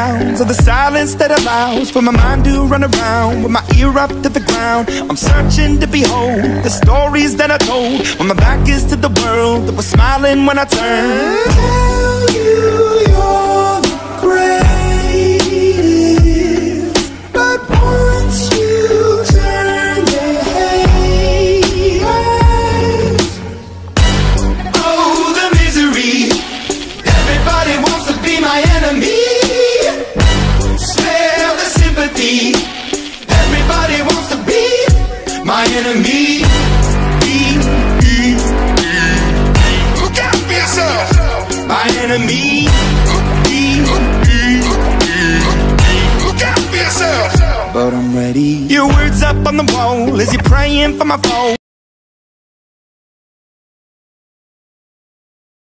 sounds of the silence that allows for my mind to run around with my ear up to the ground. I'm searching to behold the stories that I told when my back is to the world that was smiling when I turned. Tell you you're the greatest, but once you turn they hate us. Oh, the misery. Everybody wants to be my enemy. Smell the sympathy. Everybody wants to be my enemy. Look out for yourself. My enemy. Look out for yourself. But I'm ready. Your words up on the wall as you're praying for my fall.